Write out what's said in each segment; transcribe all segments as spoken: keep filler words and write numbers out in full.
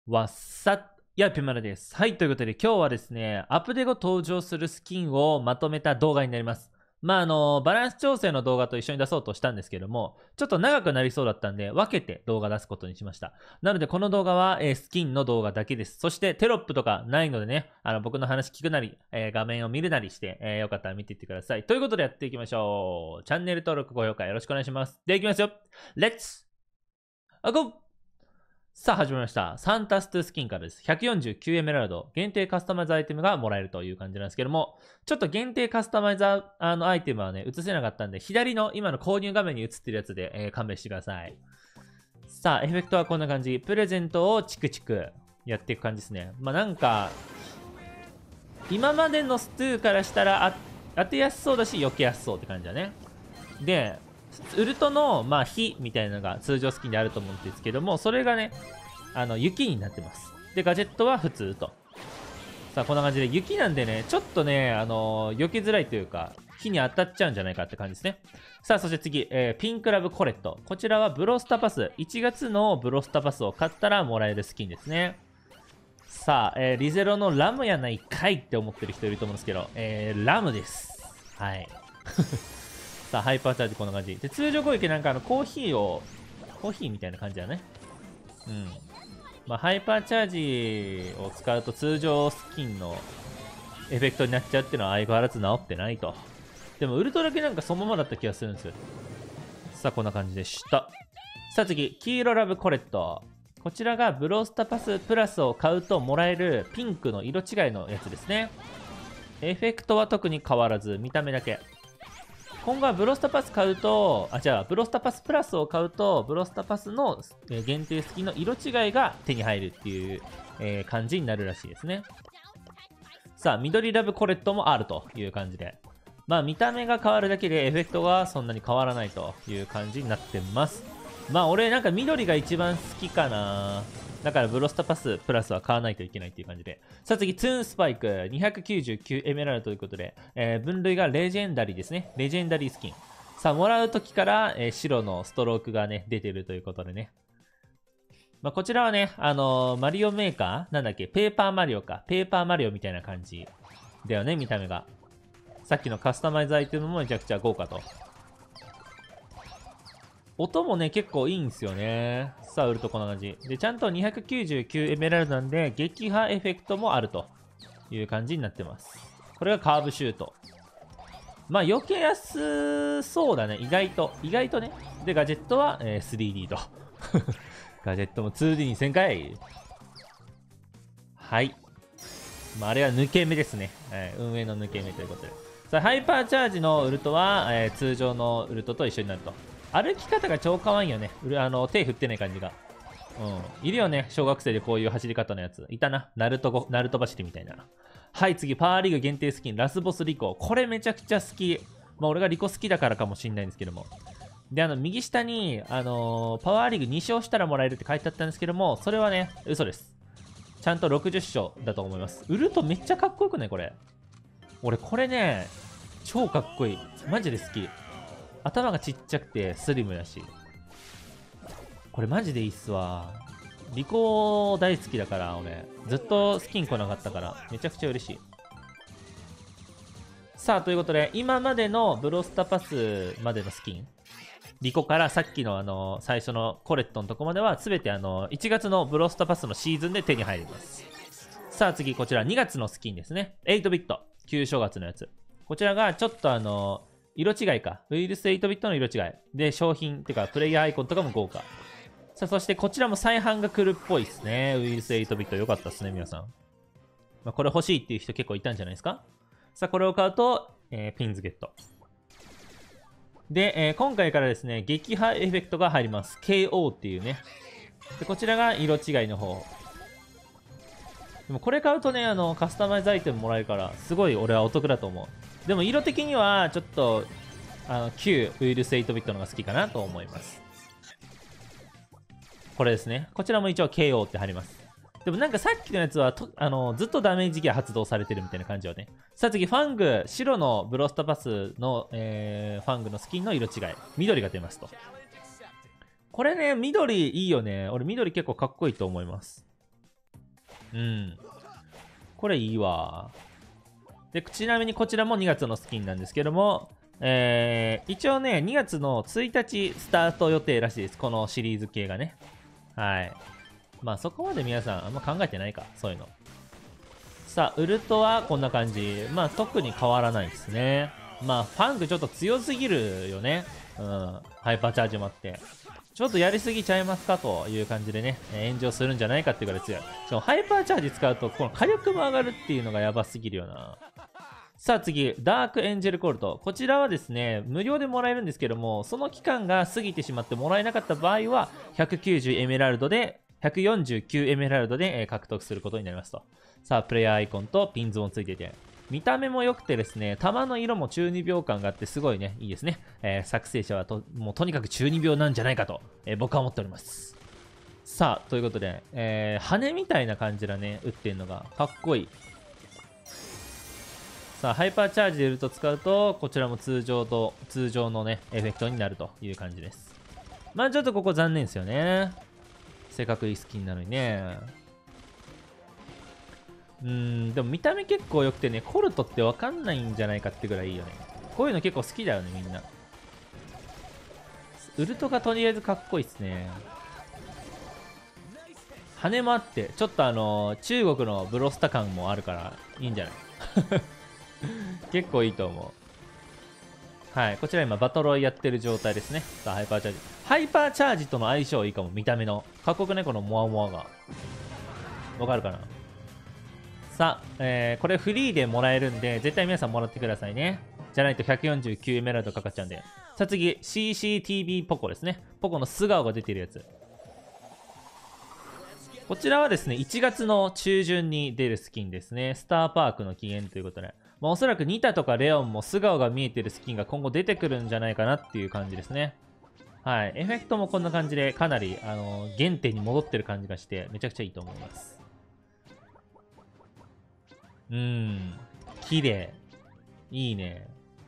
わっさ、やぴまるです。はい、ということで今日はですね、アップデ後登場するスキンをまとめた動画になります。まあ、あの、バランス調整の動画と一緒に出そうとしたんですけども、ちょっと長くなりそうだったんで、分けて動画出すことにしました。なので、この動画は、えースキンの動画だけです。そして、テロップとかないのでね、あの、僕の話聞くなり、えー画面を見るなりして、えーよかったら見ていってください。ということでやっていきましょう。チャンネル登録、高評価よろしくお願いします。では、いきますよ。レッツあ、ゴーさあ始まりました。サンタストスキンからです。ひゃくよんじゅうきゅうエメラルド、限定カスタマイズアイテムがもらえるという感じなんですけども、ちょっと限定カスタマイズあのアイテムはね、映せなかったんで、左の今の購入画面に映ってるやつで、えー勘弁してください。さあ、エフェクトはこんな感じ。プレゼントをチクチクやっていく感じですね。まあなんか、今までのストゥーからしたらあ当てやすそうだし、避けやすそうって感じだね。で、ウルトの、まあ、火みたいなのが通常スキンであると思うんですけども、それがね、あの雪になってます。で、ガジェットは普通と。さあ、こんな感じで、雪なんでね、ちょっとね、あのー避けづらいというか、火に当たっちゃうんじゃないかって感じですね。さあ、そして次、えーピンクラブコレット。こちらはブロスタパス。いちがつのブロスタパスを買ったらもらえるスキンですね。さあ、えーリゼロのラムやないかいって思ってる人いると思うんですけど、えーラムです。はい。さあ、ハイパーチャージこんな感じ。で、通常攻撃なんかあの、コーヒーを、コーヒーみたいな感じだね。うん。まあ、ハイパーチャージを使うと通常スキンのエフェクトになっちゃうっていうのは相変わらず治ってないと。でも、ウルトラ系なんかそのままだった気がするんですよ。さあ、こんな感じでした。さあ次、黄色ラブコレット。こちらがブロースタパスプラスを買うともらえるピンクの色違いのやつですね。エフェクトは特に変わらず、見た目だけ。今後はブロスタパス買うと、あ、じゃあ、ブロスタパスプラスを買うと、ブロスタパスのえー限定好きの色違いが手に入るっていう、えー感じになるらしいですね。さあ、緑ラブコレットもあるという感じで。まあ、見た目が変わるだけでエフェクトがそんなに変わらないという感じになってます。まあ、俺なんか緑が一番好きかな。だからブロスタパスプラスは買わないといけないっていう感じで。さあ次、ツーンスパイクにひゃくきゅうじゅうきゅうエメラルドということで、えー分類がレジェンダリーですね。レジェンダリースキン。さあ、もらうときから、えー白のストロークがね、出てるということでね。まあ、こちらはね、あのーマリオメーカーなんだっけペーパーマリオか。ペーパーマリオみたいな感じだよね、見た目が。さっきのカスタマイズアイテムもめちゃくちゃ豪華と。音もね、結構いいんですよね。さあ、売るとこんな感じ。で、ちゃんとにひゃくきゅうじゅうきゅうエメラルドなんで、撃破エフェクトもあるという感じになってます。これがカーブシュート。まあ、避けやすそうだね。意外と。意外とね。で、ガジェットは、えー スリーディー と。ガジェットも ツーディー にせんかい。はい。まあ、あれは抜け目ですね。えー運営の抜け目ということで。さあ、ハイパーチャージのウルトは、えー通常のウルトと一緒になると。歩き方が超可愛いよね。うるあの手振ってない感じが。うん。いるよね。小学生でこういう走り方のやつ。いたな。ナルトゴ、ナルト走りみたいな。はい、次、パワーリーグ限定スキン、ラスボスリコ。これめちゃくちゃ好き。まあ、俺がリコ好きだからかもしんないんですけども。で、あの、右下に、あのーパワーリーグに勝したらもらえるって書いてあったんですけども、それはね、嘘です。ちゃんとろくじゅっ勝だと思います。ウルトめっちゃかっこよくないこれ。俺、これね、超かっこいい。マジで好き。頭がちっちゃくてスリムだし。これマジでいいっすわ。リコ大好きだから、俺。ずっとスキン来なかったから、めちゃくちゃ嬉しい。さあ、ということで、今までのブロスタパスまでのスキン、リコからさっきのあの、最初のコレットのとこまでは、すべてあの、いちがつのブロスタパスのシーズンで手に入ります。さあ次、こちらにがつのスキンですね。はちビット。旧正月のやつ。こちらがちょっとあの、色違いか。ウイルスはちビットの色違い。で、商品っていうか、プレイヤーアイコンとかも豪華。さあ、そしてこちらも再販が来るっぽいですね。ウイルスはちビット良かったですね、皆さん。まあ、これ欲しいっていう人結構いたんじゃないですか。さあ、これを買うと、えーピンズゲット。で、えー今回からですね、撃破エフェクトが入ります。ケーオー っていうね。で、こちらが色違いの方。でもこれ買うとね、あの、カスタマイズアイテムもらえるから、すごい俺はお得だと思う。でも色的には、ちょっと、あの、旧ウイルスはちビットの方が好きかなと思います。これですね。こちらも一応 ケーオー って貼ります。でもなんかさっきのやつはとあのずっとダメージが発動されてるみたいな感じよね。さあ次、ファング、白のブロスタパスの、えーファングのスキンの色違い。緑が出ますと。これね、緑いいよね。俺緑結構かっこいいと思います。 うん。これいいわ。で、ちなみにこちらもにがつのスキンなんですけども、えー、一応ね、にがつのついたちスタート予定らしいです。このシリーズ系がね。はい。まあそこまで皆さんあんま考えてないか、そういうの。さあ、ウルトはこんな感じ。まあ特に変わらないですね。まあファンクちょっと強すぎるよね。うん。ハイパーチャージもあって。ちょっとやりすぎちゃいますかという感じでね、炎上するんじゃないかっていうぐらい強い。しかもハイパーチャージ使うと、この火力も上がるっていうのがやばすぎるよな。さあ次、ダークエンジェルコルト。こちらはですね、無料でもらえるんですけども、その期間が過ぎてしまってもらえなかった場合は、ひゃくきゅうじゅうエメラルドで、ひゃくよんじゅうきゅうエメラルドで獲得することになりますと。さあ、プレイヤーアイコンとピンズもついていて、見た目も良くてですね、弾の色も中二病感があってすごいね、いいですね。えー、作成者はともうとにかく中二病なんじゃないかと、えー、僕は思っております。さあ、ということで、えー、羽みたいな感じだね、撃ってるのが。かっこいい。さあ、ハイパーチャージでウルト使うと、こちらも通常と、通常のね、エフェクトになるという感じです。まあちょっとここ残念ですよね。せっかくいいスキンなのにね。うーん、でも見た目結構良くてね、コルトってわかんないんじゃないかってぐらいいいよね。こういうの結構好きだよね、みんな。ウルトがとりあえずかっこいいっすね。羽もあって、ちょっとあのー、中国のブロスタ感もあるから、いいんじゃない結構いいと思う。はい、こちら今バトルをやってる状態ですね。さあ、ハイパーチャージ。ハイパーチャージとの相性いいかも、見た目の。かっこよくね、このモワモワが。わかるかな。さあ、えー、これフリーでもらえるんで、絶対皆さんもらってくださいね。じゃないとひゃくよんじゅうきゅうエメラルドかかっちゃうんで。さあ次、シーシーティービー ポコですね。ポコの素顔が出てるやつ。こちらはですね、いちがつの中旬に出るスキンですね。スターパークの起源ということで。まあ、おそらくニタとかレオンも素顔が見えてるスキンが今後出てくるんじゃないかなっていう感じですね。はい。エフェクトもこんな感じで、かなり、あのー、原点に戻ってる感じがして、めちゃくちゃいいと思います。うーん。綺麗。いいね。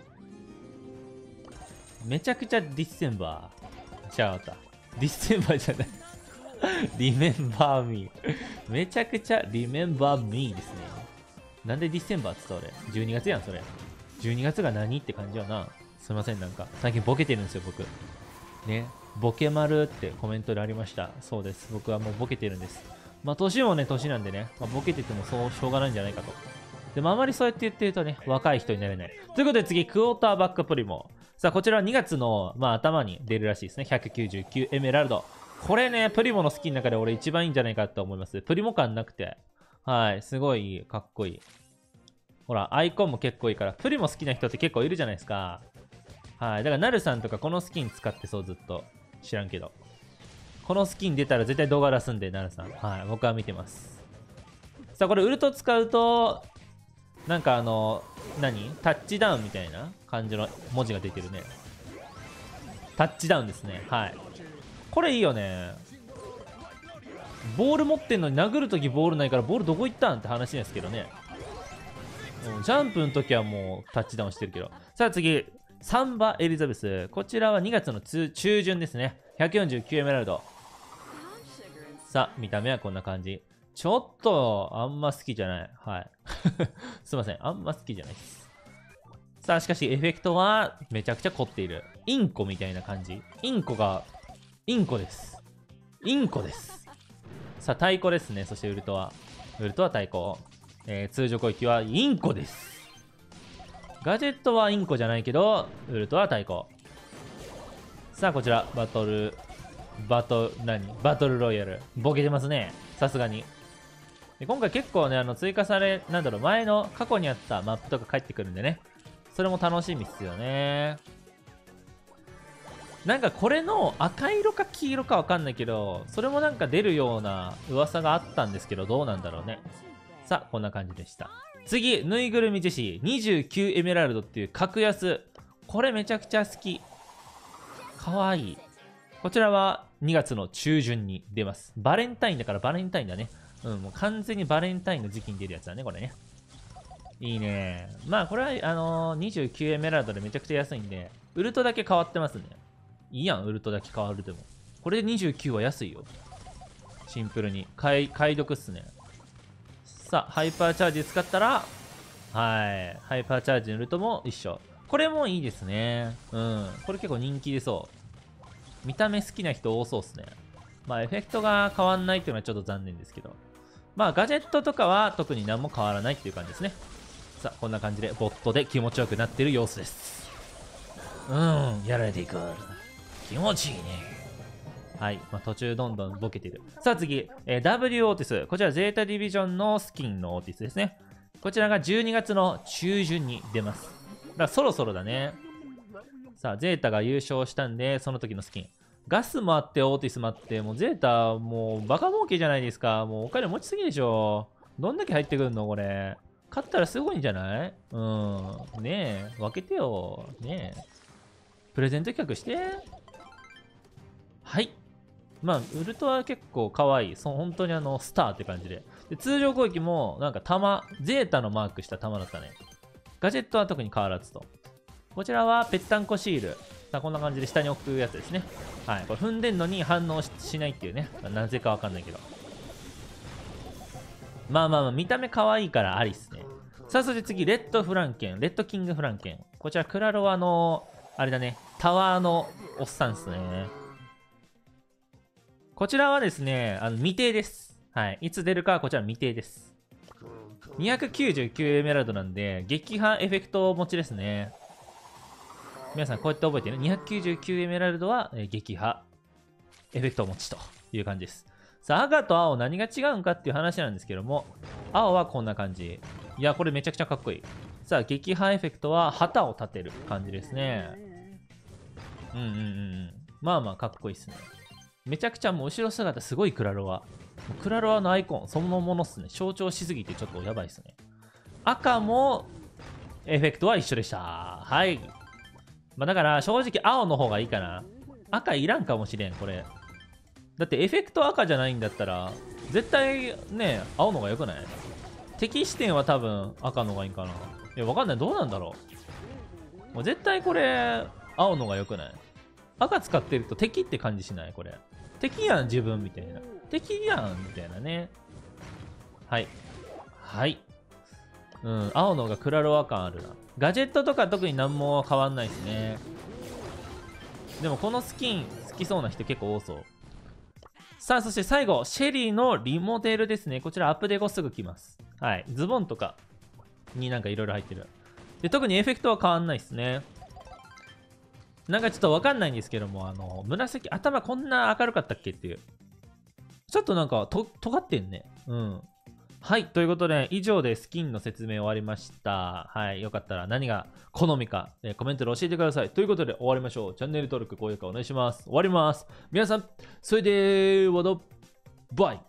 めちゃくちゃディッセンバー。ちゃうかった。ディッセンバーじゃない。リメンバーミー。めちゃくちゃリメンバーミーですね。なんでディセンバーっつった俺。じゅうにがつやん、それ。じゅうにがつが何って感じはな。すいません、なんか。最近ボケてるんですよ、僕。ね。ボケ丸ってコメントでありました。そうです。僕はもうボケてるんです。まあ、年もね、年なんでね。まあ、ボケててもそう、しょうがないんじゃないかと。でもあまりそうやって言ってるとね、若い人になれない。ということで次、クォーターバックプリモ。さあ、こちらはにがつの、まあ、頭に出るらしいですね。ひゃくきゅうじゅうきゅうエメラルド。これね、プリモのスキンの中で俺一番いいんじゃないかと思います。プリモ感なくて。はい、すごいかっこいい。ほら、アイコンも結構いいから、プリモ好きな人って結構いるじゃないですか。はい、だからナルさんとかこのスキン使ってそう、ずっと。知らんけど。このスキン出たら絶対動画出すんで、ナルさん。はい、僕は見てます。さあ、これウルト使うと、なんかあの、何タッチダウンみたいな感じの文字が出てるね。タッチダウンですね。はい。これいいよね。ボール持ってんのに殴るときボールないからボールどこ行ったんって話ですけどね。うん、ジャンプの時はもうタッチダウンしてるけど。さあ次、サンバエリザベス。こちらはにがつの中旬ですね。ひゃくよんじゅうきゅうエメラルド。さあ、見た目はこんな感じ。ちょっと、あんま好きじゃない。はい。すいません。あんま好きじゃないです。さあ、しかし、エフェクトはめちゃくちゃ凝っている。インコみたいな感じ。インコが、インコです。インコです。さあ、太鼓ですね。そしてウルトは。ウルトは太鼓。えー、通常攻撃はインコです。ガジェットはインコじゃないけど、ウルトは太鼓。さあ、こちら、バトル、バト、何バトルロイヤル。ボケてますね。さすがに。で今回結構ね、あの、追加され、なんだろう、前の過去にあったマップとか返ってくるんでね。それも楽しみっすよね。なんかこれの赤色か黄色かわかんないけど、それもなんか出るような噂があったんですけど、どうなんだろうね。さあ、こんな感じでした。次、ぬいぐるみ女子、にじゅうきゅうエメラルドっていう格安。これめちゃくちゃ好き。かわいい。こちらはにがつの中旬に出ます。バレンタインだからバレンタインだね。うん、もう完全にバレンタインの時期に出るやつだね、これね。いいね。まあ、これは、あのー、にじゅうきゅうエメラルドでめちゃくちゃ安いんで、ウルトだけ変わってますね。いいやん、ウルトだけ変わるでも。これでにじゅうきゅうは安いよ。シンプルに。買い、買い得っすね。 さあ、ハイパーチャージ使ったら、はい。ハイパーチャージのルートも一緒。これもいいですね。うん。これ結構人気でそう。見た目好きな人多そうですね。まあ、エフェクトが変わんないっていうのはちょっと残念ですけど。まあ、ガジェットとかは特に何も変わらないっていう感じですね。さあ、こんな感じでボットで気持ちよくなってる様子です。うん、やられていく。気持ちいいね。はい、まあ、途中どんどんボケてる。さあ次、えー、ダブリュー オーティス。こちらゼータディビジョンのスキンのオーティスですね。こちらがじゅうにがつの中旬に出ます。だからそろそろだね。さあ、ゼータが優勝したんで、その時のスキン。ガスもあって、オーティスもあって、もうゼータ、もうバカ儲けじゃないですか。もうお金持ちすぎでしょ。どんだけ入ってくるのこれ。勝ったらすごいんじゃないうん。ねえ、分けてよ。ねえ。プレゼント企画して。はい。まあ、ウルトは結構可愛い。そ本当にあの、スターって感じで。で、通常攻撃も、なんか弾、ゼータのマークした弾だったね。ガジェットは特に変わらずと。こちらはぺったんこシール。さあこんな感じで下に置くやつですね。はい。これ踏んでんのに反応 し, しないっていうね。なぜかわかんないけど。まあまあまあ、見た目可愛いからありっすね。さあ、そして次、レッドフランケン。レッドキングフランケン。こちら、クラロワの、あれだね、タワーのおっさんっすね。こちらはですね、あの未定です。はい。いつ出るかはこちら未定です。にひゃくきゅうじゅうきゅうエメラルドなんで、撃破エフェクト持ちですね。皆さんこうやって覚えてね。にひゃくきゅうじゅうきゅうエメラルドは、えー、撃破エフェクト持ちという感じです。さあ、赤と青何が違うんかっていう話なんですけども、青はこんな感じ。いや、これめちゃくちゃかっこいい。さあ、撃破エフェクトは旗を立てる感じですね。うんうんうん。まあまあかっこいいっすね。めちゃくちゃもう後ろ姿すごいクラロワ。クラロワのアイコンそのものっすね。象徴しすぎてちょっとやばいっすね。赤もエフェクトは一緒でした。はい。まあだから正直青の方がいいかな。赤いらんかもしれん、これ。だってエフェクト赤じゃないんだったら、絶対ね、青の方が良くない？敵視点は多分赤の方がいいかな。いや、わかんない。どうなんだろう。もう絶対これ、青の方が良くない？赤使ってると敵って感じしないこれ。敵やん、自分みたいな。敵やん、みたいなね。はい。はい。うん、青の方がクラロワ感あるな。ガジェットとか特に何も変わんないですね。でもこのスキン好きそうな人結構多そう。さあ、そして最後、シェリーのリモデルですね。こちらアップデート後すぐ来ます。はい。ズボンとかになんかいろいろ入ってる。で、特にエフェクトは変わんないですね。なんかちょっとわかんないんですけども、あの、紫、頭こんな明るかったっけっていう。ちょっとなんかと、尖ってんね。うん。はい。ということで、以上でスキンの説明終わりました。はい。よかったら何が好みか、えー、コメントで教えてください。ということで終わりましょう。チャンネル登録、高評価お願いします。終わります。皆さん、それではど、バイ。